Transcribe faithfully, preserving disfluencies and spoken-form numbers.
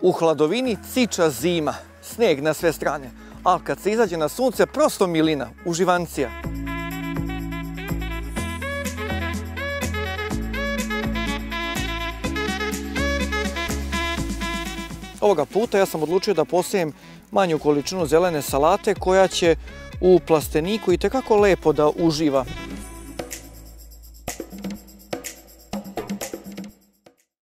U hladovini ciča zima, snijeg na sve strane, ali kad se izađe na sunce, prosto milina, uživancija. Ovoga puta ja sam odlučio da posijem manju količinu zelene salate koja će u plasteniku itekako lepo da uživa.